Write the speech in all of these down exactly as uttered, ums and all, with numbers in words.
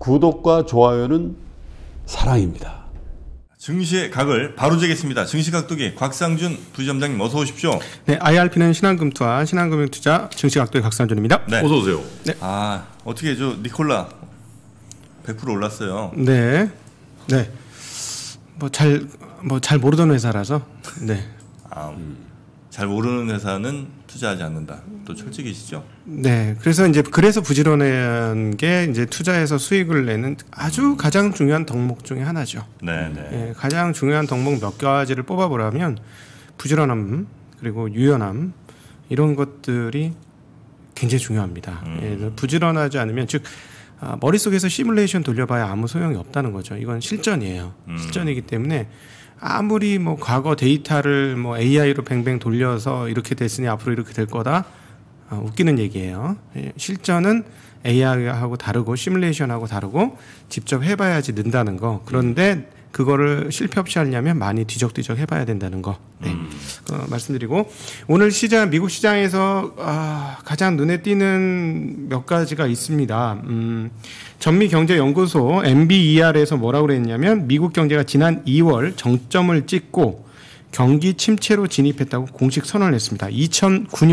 구독과 좋아요는 사랑입니다. 증시의 각을 바로 재겠습니다. 증시각도기 곽상준 부지점장님 어서 오십시오. 네, 아이알피는 신한금투와 신한금융투자 증시각도기 곽상준입니다. 네. 어서 오세요. 네. 아 어떻게 저 니콜라 백 퍼센트 올랐어요. 네, 네. 뭐 잘 뭐 잘 모르던 회사라서 네. 아, 음. 잘 모르는 회사는 투자하지 않는다. 또 철칙이시죠? 네, 그래서 이제 그래서 부지런한 게 이제 투자해서 수익을 내는 아주 가장 중요한 덕목 중에 하나죠. 네, 네. 예, 가장 중요한 덕목 몇 가지를 뽑아보라면 부지런함 그리고 유연함 이런 것들이 굉장히 중요합니다. 음. 예, 부지런하지 않으면 즉 아, 머릿속에서 시뮬레이션 돌려봐야 아무 소용이 없다는 거죠. 이건 실전이에요. 음. 실전이기 때문에 아무리 뭐 과거 데이터를 뭐 에이아이로 뱅뱅 돌려서 이렇게 됐으니 앞으로 이렇게 될 거다. 아, 웃기는 얘기예요. 예, 실전은 에이아이하고 다르고 시뮬레이션하고 다르고 직접 해봐야지 는다는 거. 그런데 그거를 실패 없이 하려면 많이 뒤적뒤적 해봐야 된다는 거. 네. 음. 어, 말씀드리고 오늘 시장 미국 시장에서 아, 가장 눈에 띄는 몇 가지가 있습니다. 음, 전미경제연구소 엠비이알에서 뭐라고 그랬냐면 미국 경제가 지난 이월 정점을 찍고 경기 침체로 진입했다고 공식 선언을 했습니다. 이천구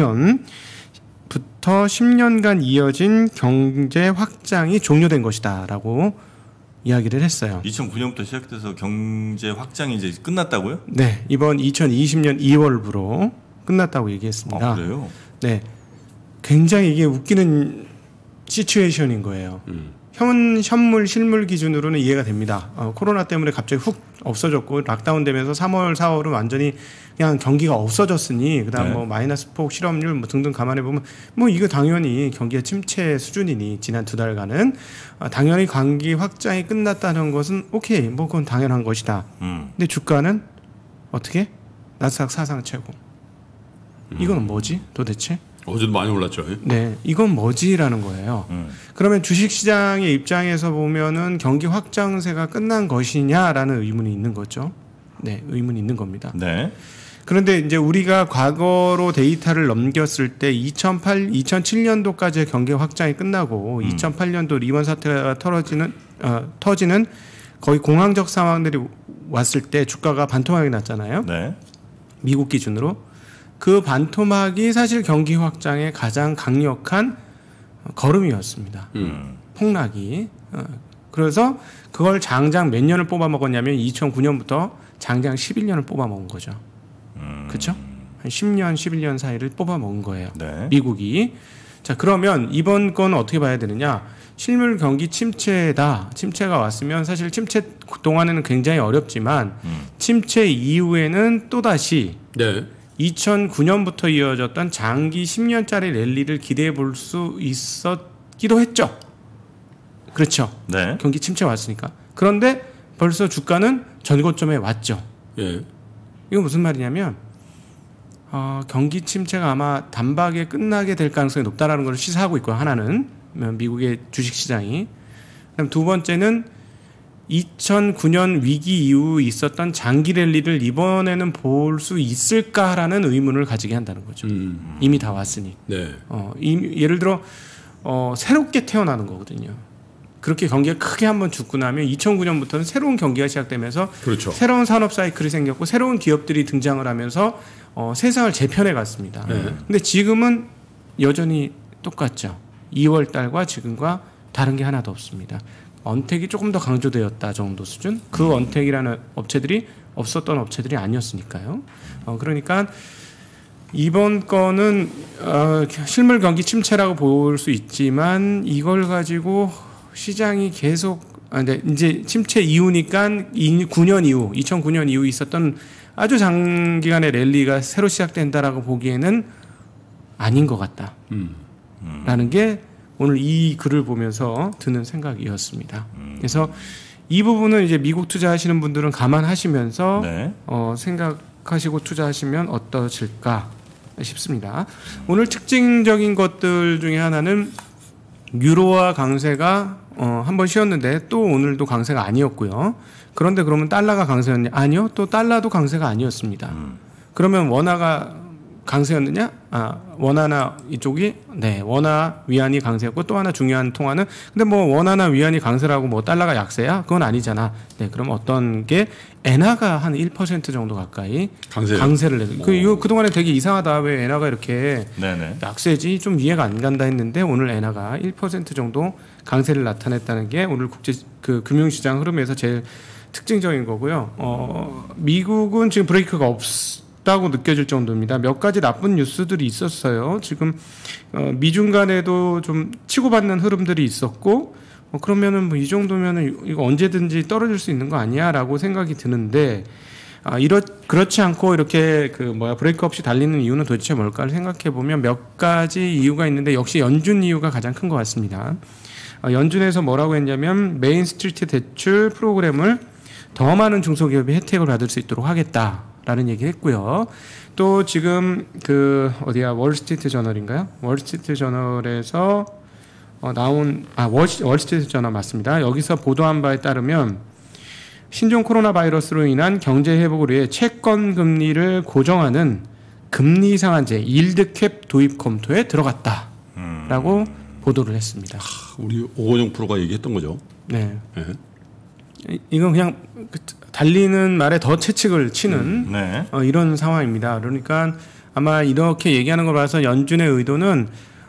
년부터 십 년간 이어진 경제 확장이 종료된 것이다라고 이야기를 했어요. 이천구 년부터 시작돼서 경제 확장이 이제 끝났다고요? 네, 이번 이천이십 년 이월부로 끝났다고 얘기했습니다. 아, 그래요? 네, 굉장히 이게 웃기는 시츄에이션인 거예요. 음. 현 현물 실물 기준으로는 이해가 됩니다. 어, 코로나 때문에 갑자기 훅 없어졌고 락다운 되면서 삼월, 사월은 완전히 그냥 경기가 없어졌으니 그다음 네. 뭐 마이너스 폭 실업률 뭐 등등 감안해 보면 뭐 이거 당연히 경기가 침체 수준이니 지난 두 달간은 어, 당연히 경기 확장이 끝났다는 것은 오케이 뭐 그건 당연한 것이다. 음. 근데 주가는 어떻게 나스닥 사상 최고. 이건 뭐지 도대체? 어제도 많이 올랐죠. 네, 이건 뭐지라는 거예요. 음. 그러면 주식시장의 입장에서 보면은 경기 확장세가 끝난 것이냐라는 의문이 있는 거죠. 네, 의문이 있는 겁니다. 네. 그런데 이제 우리가 과거로 데이터를 넘겼을 때 이천팔, 이천칠 년도까지의 경기 확장이 끝나고 음. 이천팔 년도 리먼 사태가 터지는 어, 터지는 거의 공황적 상황들이 왔을 때 주가가 반토막이 났잖아요. 네. 미국 기준으로. 그 반토막이 사실 경기 확장의 가장 강력한 걸음이었습니다. 음. 폭락이. 그래서 그걸 장장 몇 년을 뽑아 먹었냐면 이천구 년부터 장장 십일 년을 뽑아 먹은 거죠. 음. 그렇죠? 한 십 년, 십일 년 사이를 뽑아 먹은 거예요. 네. 미국이. 자, 그러면 이번 건 어떻게 봐야 되느냐? 실물 경기 침체다. 침체가 왔으면 사실 침체 동안에는 굉장히 어렵지만 음. 침체 이후에는 또다시 네. 이천구 년부터 이어졌던 장기 십 년짜리 랠리를 기대해 볼 수 있었기도 했죠. 그렇죠. 네. 경기 침체 왔으니까. 그런데 벌써 주가는 전고점에 왔죠. 예. 이건 무슨 말이냐면 어, 경기 침체가 아마 단박에 끝나게 될 가능성이 높다라는 걸 시사하고 있고 하나는 미국의 주식시장이. 그다음 두 번째는 이천구 년 위기 이후 있었던 장기 랠리를 이번에는 볼 수 있을까라는 의문을 가지게 한다는 거죠. 음. 이미 다 왔으니. 네. 어, 이미, 예를 들어 어, 새롭게 태어나는 거거든요. 그렇게 경기가 크게 한번 죽고 나면 이천구 년부터는 새로운 경기가 시작되면서 그렇죠. 새로운 산업 사이클이 생겼고 새로운 기업들이 등장을 하면서 어, 세상을 재편해 갔습니다. 네. 근데 지금은 여전히 똑같죠. 이월 달과 지금과 다른 게 하나도 없습니다. 언택이 조금 더 강조되었다 정도 수준. 그 음. 언택이라는 업체들이 없었던 업체들이 아니었으니까요. 어, 그러니까 이번 건은 어, 실물 경기 침체라고 볼 수 있지만 이걸 가지고 시장이 계속 아, 이제 침체 이후니까 구 년 이후, 이천구 년 이후 있었던 아주 장기간의 랠리가 새로 시작된다라고 보기에는 아닌 것 같다. 음. 라는 게 오늘 이 글을 보면서 드는 생각이었습니다. 음. 그래서 이 부분은 이제 미국 투자하시는 분들은 감안하시면서 네. 어, 생각하시고 투자하시면 어떠실까 싶습니다. 오늘 특징적인 것들 중에 하나는 유로화 강세가 어, 한번 쉬었는데 또 오늘도 강세가 아니었고요. 그런데 그러면 달러가 강세였냐? 아니요. 또 달러도 강세가 아니었습니다. 음. 그러면 원화가 강세였느냐? 아, 원화나 이쪽이 네, 원화 위안이 강세였고 또 하나 중요한 통화는 근데 뭐 원화나 위안이 강세라고 뭐 달러가 약세야? 그건 아니잖아. 네, 그럼 어떤 게 엔화가 한 일 퍼센트 정도 가까이 강세. 강세를 내서 그 이거 그동안에 되게 이상하다. 왜 엔화가 이렇게 네네. 약세지 좀 이해가 안 간다 했는데 오늘 엔화가 일 퍼센트 정도 강세를 나타냈다는 게 오늘 국제 그 금융시장 흐름에서 제일 특징적인 거고요. 어, 미국은 지금 브레이크가 없다고 느껴질 정도입니다. 몇 가지 나쁜 뉴스들이 있었어요. 지금 어, 미중 간에도 좀 치고받는 흐름들이 있었고 어, 그러면은 뭐 이 정도면은 이거 언제든지 떨어질 수 있는 거 아니야라고 생각이 드는데 아, 이렇 그렇지 않고 이렇게 그 뭐야 브레이크 없이 달리는 이유는 도대체 뭘까를 생각해 보면 몇 가지 이유가 있는데 역시 연준 이유가 가장 큰 것 같습니다. 어, 연준에서 뭐라고 했냐면 메인 스트리트 대출 프로그램을 더 많은 중소기업이 혜택을 받을 수 있도록 하겠다라는 얘기를 했고요. 또 지금 그 어디야 월스트리트 저널인가요? 월스트리트 저널에서 어, 나온 아 월, 월스트리트 저널 맞습니다. 여기서 보도한 바에 따르면 신종 코로나 바이러스로 인한 경제 회복을 위해 채권 금리를 고정하는 금리 상한제 일드 캡 도입 검토에 들어갔다라고 음. 보도를 했습니다. 우리 오건영 프로가 얘기했던 거죠. 네. 네. 이건 그냥 달리는 말에 더 채찍을 치는 음, 네. 어, 이런 상황입니다. 그러니까 아마 이렇게 얘기하는 걸 봐서 연준의 의도는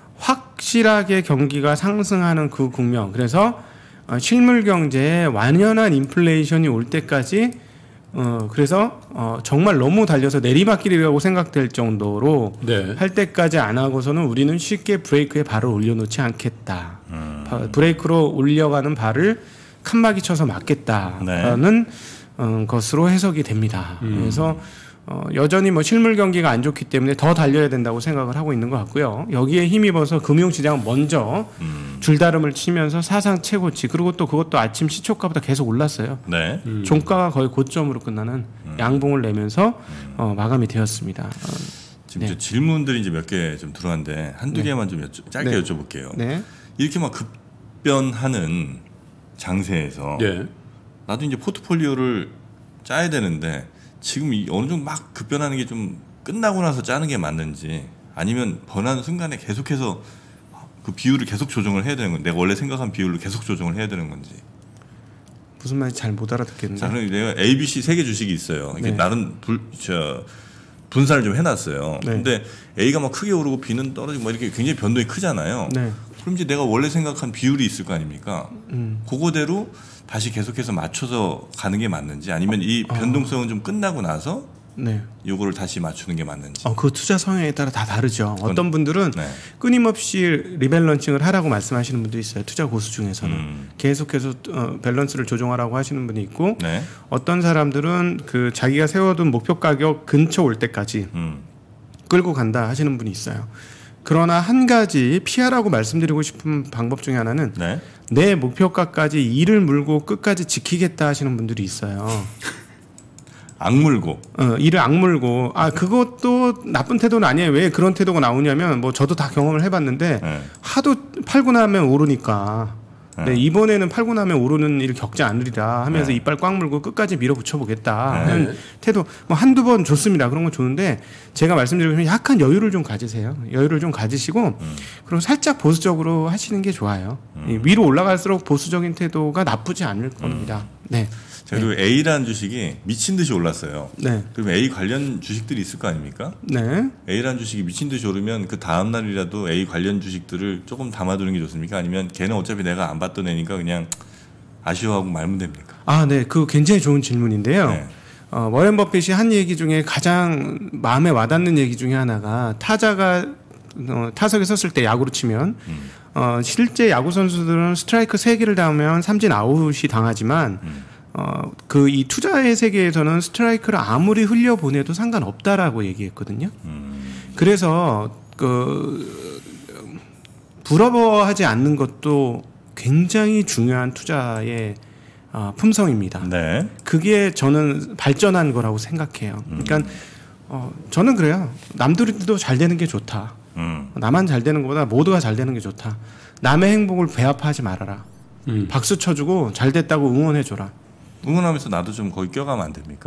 확실하게 경기가 상승하는 그 국면, 그래서 어, 실물 경제에 완연한 인플레이션이 올 때까지 어, 그래서 어, 정말 너무 달려서 내리막길이라고 생각될 정도로 네. 할 때까지 안 하고서는 우리는 쉽게 브레이크에 발을 올려놓지 않겠다. 음. 브레이크로 올려가는 발을 칸막이 쳐서 막겠다라는 네. 어, 것으로 해석이 됩니다. 음. 그래서 어, 여전히 뭐 실물 경기가 안 좋기 때문에 더 달려야 된다고 생각을 하고 있는 것 같고요. 여기에 힘입어서 금융시장은 먼저 음. 줄다름을 치면서 사상 최고치, 그리고 또 그것도 아침 시초가보다 계속 올랐어요. 네. 음. 종가가 거의 고점으로 끝나는 음. 양봉을 내면서 어, 마감이 되었습니다. 어, 지금 네. 질문들이 이제 몇 개 좀 들어왔는데 한두 네. 개만 좀 여쭤, 짧게 네. 여쭤볼게요. 네. 이렇게 막 급변하는 장세에서 네. 나도 이제 포트폴리오를 짜야 되는데 지금 이 어느 정도 막 급변하는 게 좀 끝나고 나서 짜는 게 맞는지, 아니면 번하는 순간에 계속해서 그 비율을 계속 조정을 해야 되는 건지, 내가 원래 생각한 비율로 계속 조정을 해야 되는 건지. 무슨 말인지 잘 못 알아듣겠는데. 자, 그럼 내가 A, B, C 세 개 주식이 있어요. 이게 네. 나름 불, 저, 분산을 좀 해놨어요. 네. 근데 A가 막 크게 오르고 B는 떨어지고 막 이렇게 굉장히 변동이 크잖아요. 네. 그럼 이제 내가 원래 생각한 비율이 있을 거 아닙니까? 음. 그거대로 다시 계속해서 맞춰서 가는 게 맞는지, 아니면 이 변동성은 좀 끝나고 나서 네. 요거를 다시 맞추는 게 맞는지. 어, 그 투자 성향에 따라 다 다르죠. 어떤 분들은 네. 끊임없이 리밸런싱을 하라고 말씀하시는 분도 있어요. 투자 고수 중에서는 음. 계속해서 어, 밸런스를 조정하라고 하시는 분이 있고, 네. 어떤 사람들은 그 자기가 세워둔 목표 가격 근처 올 때까지 음. 끌고 간다 하시는 분이 있어요. 그러나 한 가지 피하라고 말씀드리고 싶은 방법 중에 하나는 네. 내 목표가까지 이를 물고 끝까지 지키겠다 하시는 분들이 있어요. 악물고. 어, 이를 악물고, 아, 그것도 나쁜 태도는 아니에요. 왜 그런 태도가 나오냐면, 뭐, 저도 다 경험을 해봤는데, 네. 하도 팔고 나면 오르니까, 네. 네, 이번에는 팔고 나면 오르는 일을 겪지 않으리라 하면서 네. 이빨 꽉 물고 끝까지 밀어붙여 보겠다 네. 하는 태도, 뭐, 한두 번 좋습니다. 그런 건 좋은데, 제가 말씀드리면 약간 여유를 좀 가지세요. 여유를 좀 가지시고, 음. 그리고 살짝 보수적으로 하시는 게 좋아요. 음. 위로 올라갈수록 보수적인 태도가 나쁘지 않을 겁니다. 음. 네. 그리고 네. A라는 주식이 미친 듯이 올랐어요. 네. 그러면 A 관련 주식들이 있을 거 아닙니까? 네. A라는 주식이 미친 듯이 오르면 그 다음 날이라도 A 관련 주식들을 조금 담아두는 게 좋습니까? 아니면 걔는 어차피 내가 안 받던 애니까 그냥 아쉬워하고 말면 됩니까? 아, 네. 그거 굉장히 좋은 질문인데요. 네. 어, 워렌 버핏이 한 얘기 중에 가장 마음에 와닿는 얘기 중에 하나가, 타자가 어, 타석에 섰을 때 야구로 치면 음. 어, 실제 야구 선수들은 스트라이크 세 개를 당하면 삼진 아웃이 당하지만 음. 어, 그 이 투자의 세계에서는 스트라이크를 아무리 흘려보내도 상관없다라고 얘기했거든요. 음. 그래서 그 부러워하지 않는 것도 굉장히 중요한 투자의 어, 품성입니다. 네. 그게 저는 발전한 거라고 생각해요. 그러니까 음. 어, 저는 그래요. 남들도 잘 되는 게 좋다. 음. 나만 잘 되는 것보다 모두가 잘 되는 게 좋다. 남의 행복을 배아파하지 말아라. 음. 박수 쳐주고 잘 됐다고 응원해줘라. 응원하면서 나도 좀 거기 껴가면 안 됩니까?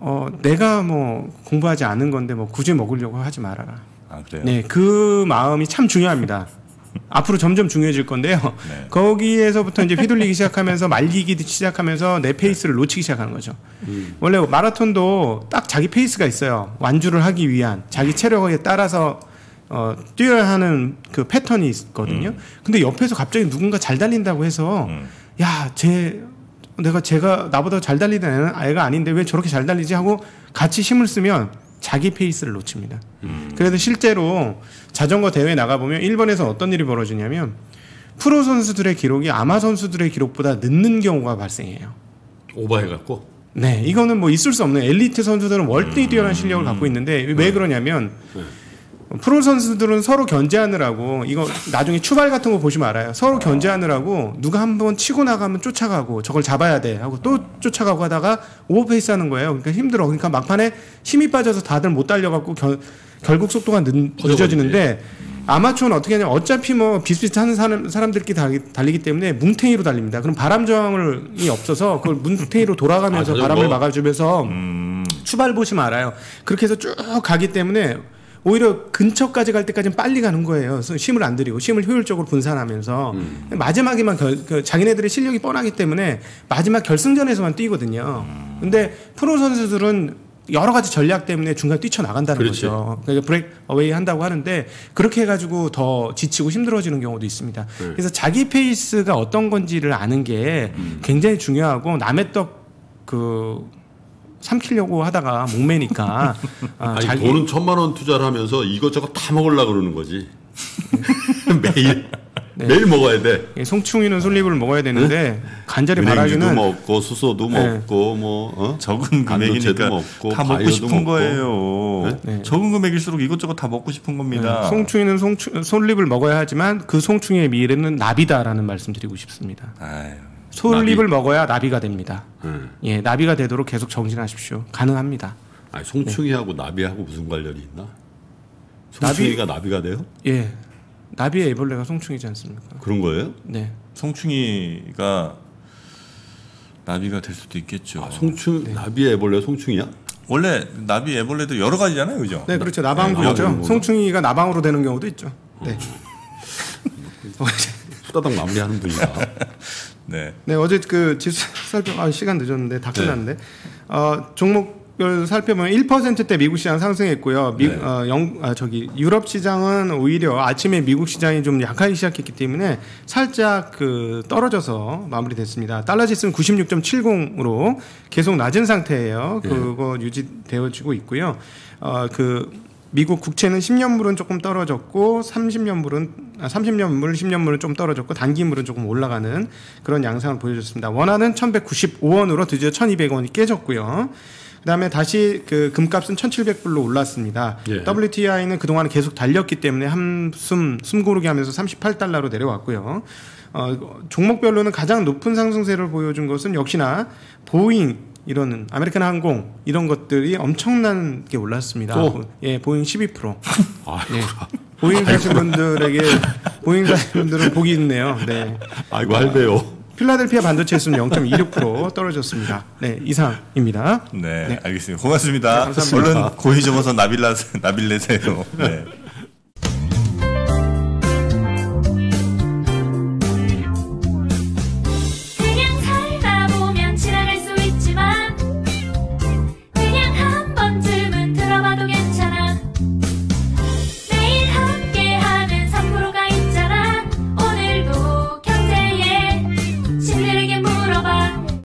어, 내가 뭐 공부하지 않은 건데 뭐 굳이 먹으려고 하지 말아라. 아, 그래요? 네, 그 마음이 참 중요합니다. 앞으로 점점 중요해질 건데요. 네. 거기에서부터 이제 휘둘리기 시작하면서 말리기 시작하면서 내 페이스를 놓치기 시작하는 거죠. 음. 원래 마라톤도 딱 자기 페이스가 있어요. 완주를 하기 위한 자기 체력에 따라서 어, 뛰어야 하는 그 패턴이 있거든요. 음. 근데 옆에서 갑자기 누군가 잘 달린다고 해서 음. 야, 쟤 내가 제가 나보다 잘 달리는 애가 아닌데 왜 저렇게 잘 달리지 하고 같이 힘을 쓰면 자기 페이스를 놓칩니다. 음. 그래서 실제로 자전거 대회 나가보면 일본에서 어떤 일이 벌어지냐면 프로 선수들의 기록이 아마 선수들의 기록보다 늦는 경우가 발생해요. 오버해갖고? 네, 이거는 뭐 있을 수 없는 엘리트 선수들은 월등히 뛰어난 실력을 갖고 있는데 왜 그러냐면 네. 프로 선수들은 서로 견제하느라고 이거 나중에 추발 같은 거 보시면 알아요. 서로 견제하느라고 누가 한번 치고 나가면 쫓아가고 저걸 잡아야 돼 하고 또 쫓아가고 하다가 오버페이스 하는 거예요. 그러니까 힘들어. 그러니까 막판에 힘이 빠져서 다들 못 달려갖고 겨, 결국 속도가 늦, 늦어지는데 아마추어는 어떻게 하냐면 어차피 뭐 비슷비슷한 사람, 사람들끼리 달리, 달리기 때문에 뭉탱이로 달립니다. 그럼 바람 저항이 없어서 그걸 뭉탱이로 돌아가면서 아, 바람을 막아주면서 음. 추발 보시면 알아요. 그렇게 해서 쭉 가기 때문에 오히려 근처까지 갈 때까지는 빨리 가는 거예요. 그래서 힘을 안 들이고 힘을 효율적으로 분산하면서 음. 마지막에만 결, 그 자기네들의 실력이 뻔하기 때문에 마지막 결승전에서만 뛰거든요. 음. 근데 프로 선수들은 여러 가지 전략 때문에 중간에 뛰쳐나간다는 그렇지. 거죠. 그러니까 브레이크 어웨이 한다고 하는데 그렇게 해가지고 더 지치고 힘들어지는 경우도 있습니다. 네. 그래서 자기 페이스가 어떤 건지를 아는 게 음. 굉장히 중요하고 남의 떡그 삼키려고 하다가 목매니까 아, 아니, 자기 돈은 천만 원 투자를 하면서 이것저것 다 먹으려고 그러는 거지. 매일 네. 매일 먹어야 돼. 송충이는 솔잎을 먹어야 되는데 네? 간절히 바라기는 먹고 수소도 네. 먹고 뭐 어? 적은 금액이니까 먹고, 다 먹고 싶은 먹고. 거예요. 네? 네. 적은 금액일수록 이것저것 다 먹고 싶은 겁니다. 네. 송충이는 송충, 솔잎을 먹어야 하지만 그 송충이의 미래는 나비다라는 말씀드리고 싶습니다. 아유. 솔잎을 나비. 먹어야 나비가 됩니다. 음. 예, 나비가 되도록 계속 정진하십시오. 가능합니다. 아니, 송충이하고 네. 나비하고 무슨 관련이 있나? 송충이가 나비, 나비가 돼요? 예, 나비의 애벌레가 송충이지 않습니까? 그런 거예요? 네. 송충이가 나비가 될 수도 있겠죠. 아, 송충 네. 나비의 애벌레 송충이야? 원래 나비 애벌레도 여러 가지잖아요, 그죠? 네, 그렇죠. 나방도 네, 있죠. 송충이가 나방으로 되는 경우도 있죠. 네. 후다닥 마무리하는 분이다. 네. 네, 어제 그 지수 살펴 아, 시간 늦었는데 다 끝났는데 네. 어, 종목별 살펴보면 일 퍼센트대 미국 시장 상승했고요. 미, 네. 어, 영, 아, 저기 유럽 시장은 오히려 아침에 미국 시장이 좀 약하게 시작했기 때문에 살짝 그 떨어져서 마무리됐습니다. 달러 지수는 구십육 점 칠공으로 계속 낮은 상태예요. 네. 그거 유지되어지고 있고요. 어, 그 미국 국채는 십 년물은 조금 떨어졌고 삼십 년물은 아, 삼십 년물, 십 년물은 좀 떨어졌고 단기물은 조금 올라가는 그런 양상을 보여줬습니다. 원화는 천백구십오 원으로 드디어 천이백 원이 깨졌고요. 그다음에 다시 그 금값은 천칠백 불로 올랐습니다. 예. 더블유티아이는 그동안 계속 달렸기 때문에 한숨 숨 고르게 하면서 삼십팔 달러로 내려왔고요. 어, 종목별로는 가장 높은 상승세를 보여준 것은 역시나 보잉 이런 아메리칸 항공 이런 것들이 엄청나게 올랐습니다. 또? 예, 보잉 십이 퍼센트. 네. 보잉 사신 분들에게 보잉 사신 분들은 복이 있네요. 네. 아이고 할배요. 필라델피아 반도체 지수는 영 점 이육 퍼센트 떨어졌습니다. 네, 이상입니다. 네, 네. 알겠습니다. 고맙습니다. 네, 감사합니다. 얼른 고이 접어서 나빌라 나빌레세요. 네.